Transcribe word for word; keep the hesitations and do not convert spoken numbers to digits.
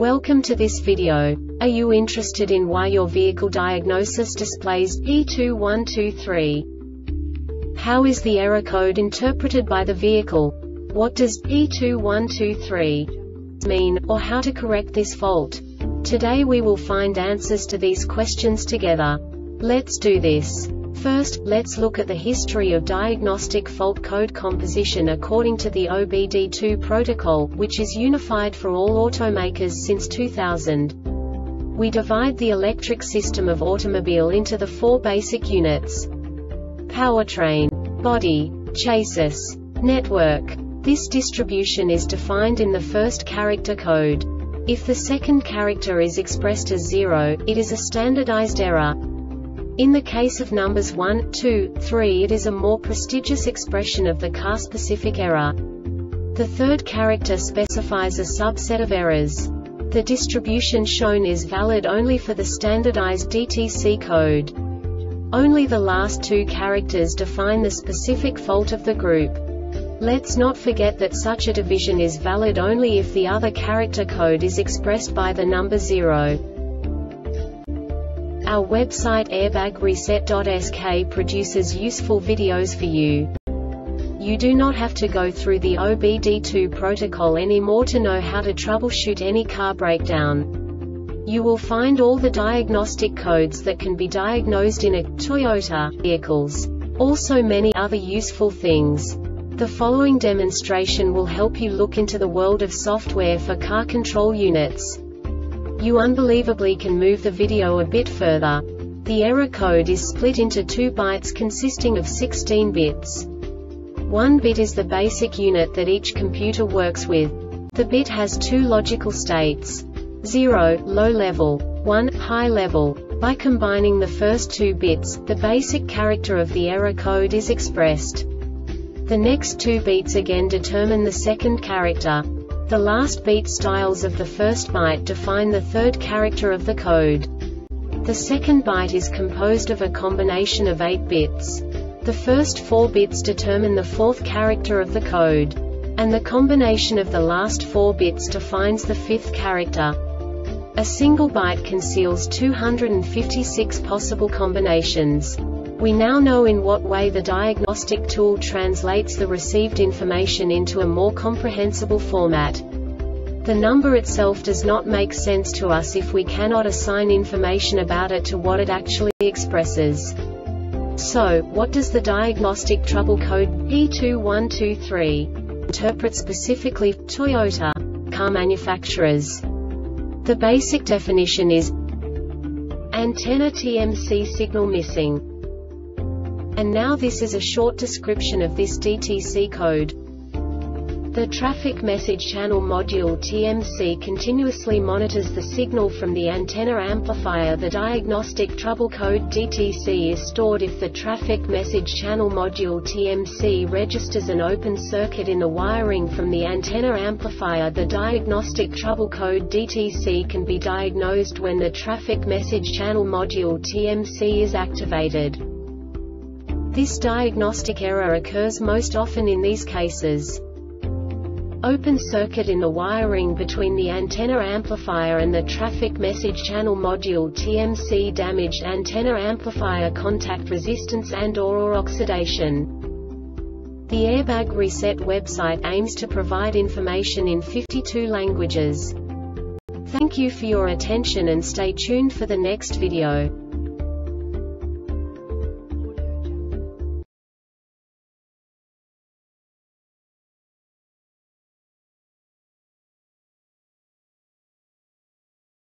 Welcome to this video. Are you interested in why your vehicle diagnosis displays E two one two three? How is the error code interpreted by the vehicle? What does E two one two three mean, or how to correct this fault? Today we will find answers to these questions together. Let's do this. First, let's look at the history of diagnostic fault code composition according to the O B D two protocol, which is unified for all automakers since two thousand. We divide the electric system of automobile into the four basic units: powertrain, body, chassis, network. This distribution is defined in the first character code. If the second character is expressed as zero, it is a standardized error. In the case of numbers one, two, three, it is a more prestigious expression of the car-specific error. The third character specifies a subset of errors. The distribution shown is valid only for the standardized D T C code. Only the last two characters define the specific fault of the group. Let's not forget that such a division is valid only if the other character code is expressed by the number zero. Our website airbag reset dot S K produces useful videos for you. You do not have to go through the O B D two protocol anymore to know how to troubleshoot any car breakdown. You will find all the diagnostic codes that can be diagnosed in a Toyota vehicles. Also many other useful things. The following demonstration will help you look into the world of software for car control units. You unbelievably can move the video a bit further. The error code is split into two bytes consisting of sixteen bits. One bit is the basic unit that each computer works with. The bit has two logical states: zero, low level, one, high level. By combining the first two bits, the basic character of the error code is expressed. The next two beats again determine the second character. The last beat styles of the first byte define the third character of the code. The second byte is composed of a combination of eight bits. The first four bits determine the fourth character of the code. And the combination of the last four bits defines the fifth character. A single byte conceals two hundred fifty-six possible combinations. We now know in what way the diagnostic tool translates the received information into a more comprehensible format. The number itself does not make sense to us if we cannot assign information about it to what it actually expresses. So, what does the diagnostic trouble code E two one two three interpret specifically for Toyota car manufacturers? The basic definition is antenna T M C signal missing. And now this is a short description of this D T C code. The Traffic Message Channel Module T M C continuously monitors the signal from the antenna amplifier. The diagnostic trouble code D T C is stored if the Traffic Message Channel Module T M C registers an open circuit in the wiring from the antenna amplifier. The diagnostic trouble code D T C can be diagnosed when the Traffic Message Channel Module T M C is activated. This diagnostic error occurs most often in these cases: open circuit in the wiring between the antenna amplifier and the traffic message channel module T M C, damaged antenna amplifier contact resistance and or, or oxidation. The Airbag Reset website aims to provide information in fifty-two languages. Thank you for your attention and stay tuned for the next video.